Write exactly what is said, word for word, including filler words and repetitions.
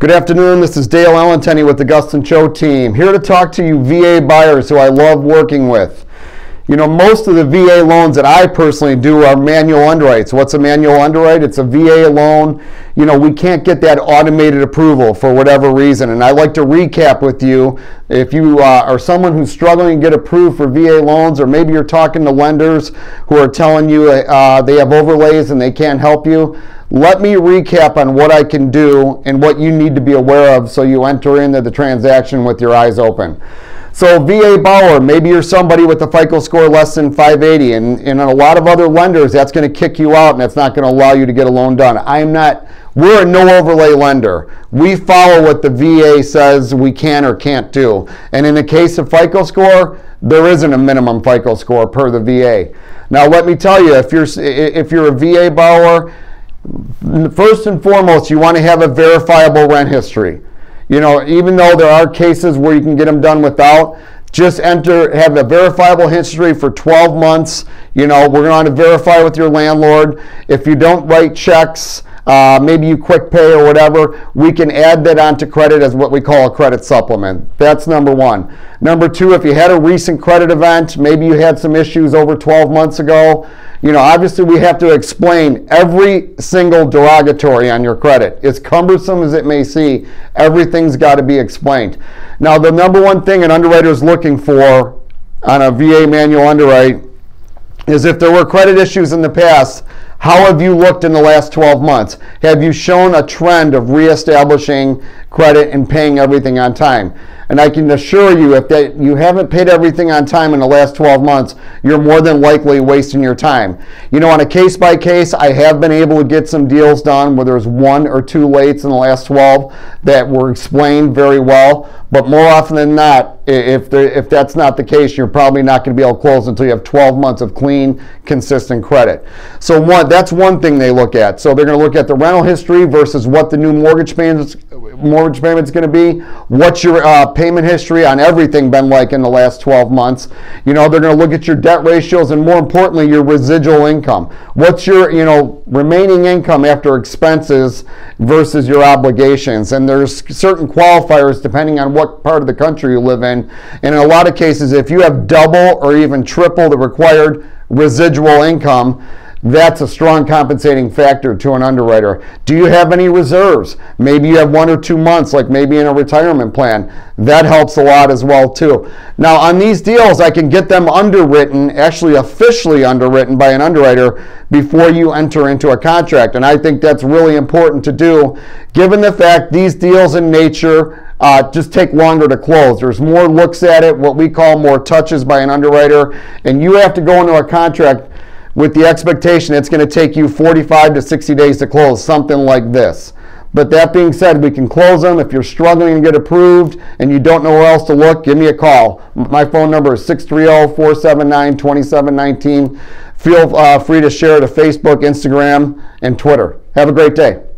Good afternoon, this is Dale Allentenny with the Gustan Show team, here to talk to you V A buyers who I love working with. You know, most of the V A loans that I personally do are manual underwrites. What's a manual underwrite? It's a V A loan. You know, we can't get that automated approval for whatever reason. And I like to recap with you, if you uh, are someone who's struggling to get approved for V A loans, or maybe you're talking to lenders who are telling you uh, they have overlays and they can't help you, let me recap on what I can do and what you need to be aware of so you enter into the transaction with your eyes open. So V A borrower, maybe you're somebody with a FICO score less than five eighty, and, and in a lot of other lenders, that's going to kick you out and that's not going to allow you to get a loan done. I'm not, we're a no overlay lender. We follow what the V A says we can or can't do. And in the case of FICO score, there isn't a minimum FICO score per the V A. Now let me tell you, if you're, if you're a V A borrower, first and foremost, you want to have a verifiable rent history. You know, even though there are cases where you can get them done without, just enter, have a verifiable history for twelve months. You know, we're going to verify with your landlord. If you don't write checks, uh, maybe you quick pay or whatever, we can add that onto credit as what we call a credit supplement. That's number one. Number two, if you had a recent credit event, maybe you had some issues over twelve months ago, you know, obviously we have to explain every single derogatory on your credit. As cumbersome as it may seem, everything's got to be explained. Now, the number one thing an underwriter is looking for on a V A manual underwrite is if there were credit issues in the past, how have you looked in the last twelve months? Have you shown a trend of reestablishing credit and paying everything on time? And I can assure you, if that you haven't paid everything on time in the last twelve months, you're more than likely wasting your time. You know, on a case by case, I have been able to get some deals done where there's one or two lates in the last twelve that were explained very well. But more often than not, if there, if that's not the case, you're probably not going to be able to close until you have twelve months of clean, consistent credit. So one, that's one thing they look at. So they're going to look at the rental history versus what the new mortgage payments mortgage payment's going to be. What's your uh, payment history on everything been like in the last twelve months? You know, they're going to look at your debt ratios and, more importantly, your residual income. What's your, you know, remaining income after expenses versus your obligations? And there's certain qualifiers depending on what part of the country you live in. And in a lot of cases, if you have double or even triple the required residual income, that's a strong compensating factor to an underwriter. Do you have any reserves? Maybe you have one or two months, like maybe in a retirement plan. That helps a lot as well too. Now on these deals, I can get them underwritten, actually officially underwritten by an underwriter before you enter into a contract. And I think that's really important to do, given the fact these deals in nature Uh, just take longer to close. There's more looks at it, what we call more touches by an underwriter, and you have to go into a contract with the expectation it's going to take you forty-five to sixty days to close, something like this. But that being said, we can close them. If you're struggling to get approved and you don't know where else to look, give me a call. My phone number is six three zero, four seven nine, two seven one nine. Feel uh, free to share to Facebook, Instagram, and Twitter. Have a great day.